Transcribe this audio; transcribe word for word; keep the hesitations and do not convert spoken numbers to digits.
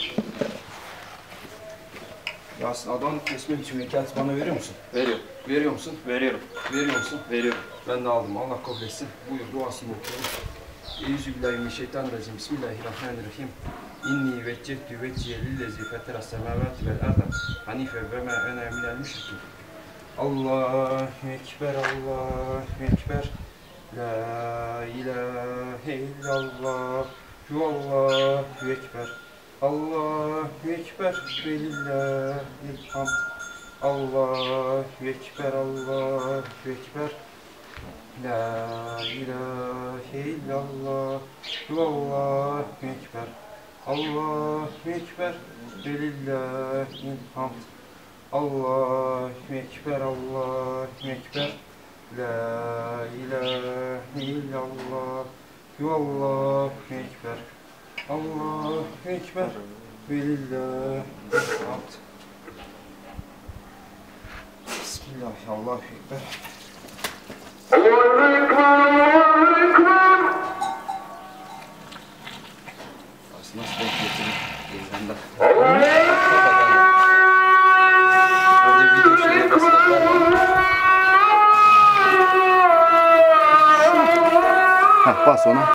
Yasin Adanı kesmek için vekalet bana veriyor musun? Veriyorum. Veriyor musun? Veriyorum. Veriyor musun? Veriyorum. Ben de aldım. Allah kabul etsin. Buyur duasını okuyalım. Euzubillahimineşşeytanirracim. Bismillahirrahmanirrahim. İnni veccehtu vecciye lillezî feteras semâvâti vel arda hanife ve mâ ene minel müşrikîn. Allahu ekber, Allahu ekber. La ilahe illallah. Huvallahu ekber. Allahu ekber ve lillahil hamd. Allahu ekber, Allahu ekber. La ilahe illallah. Allahu ekber. Allahu ekber ve lillahil hamd. Allahu ekber, Allahu ekber. La ilahe illallah. Allahu ekber. Allahu ekber ve lillahil hamd. Bismillah, Allahu ekber. Allahu ekber, Allahu ekber. Nasıl bekliyorsun? Ezanda. Allahu Önce video şeyleri basın. Heh, bas ona.